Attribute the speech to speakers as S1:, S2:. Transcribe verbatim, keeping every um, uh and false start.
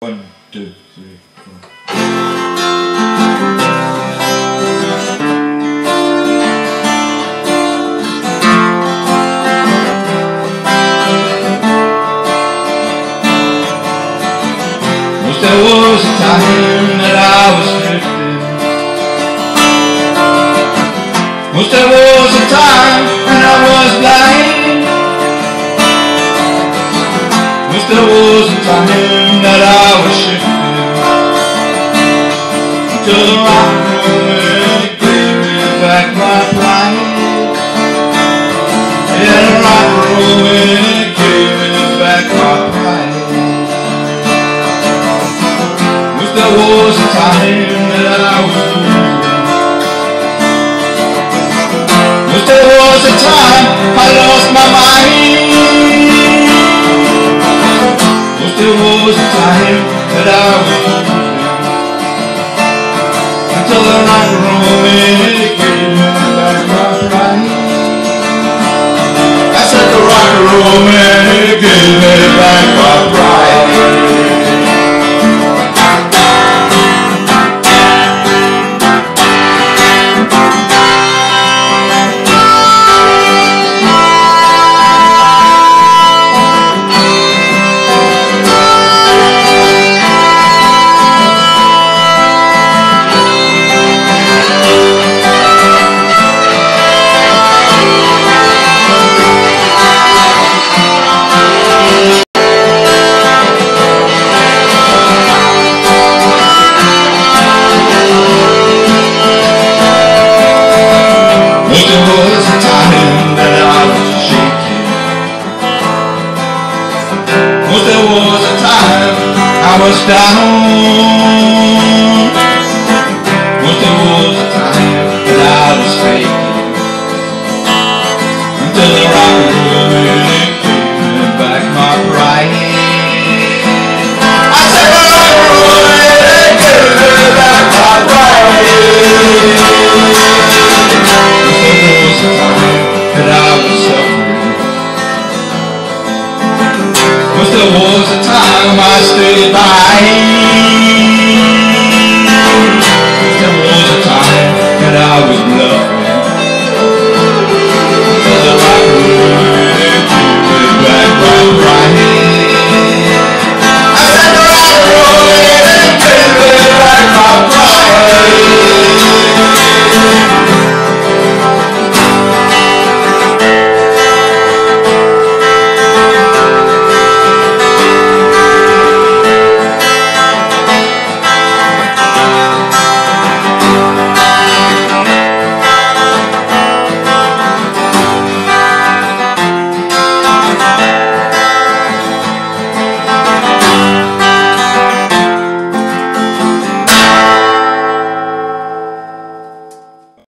S1: One, two, three, four. Once there was a time that I was drifting. Once there was a time when I was blind. Once there was a time that I was shifting to the rock and it gave me back my pride. Yeah, the rock and it gave me back my pride. Once there was a time that I was losing. Once there was a time I lost my mind. There was a time that I was losing until the rock and roll it gave me back my pride. I said the rock and roll it gave me back my pride. Once there was a time I was down. Once there was a time that I was faking until the rock and roll it gave me back my pride. I said the rock and roll it gave me back my pride.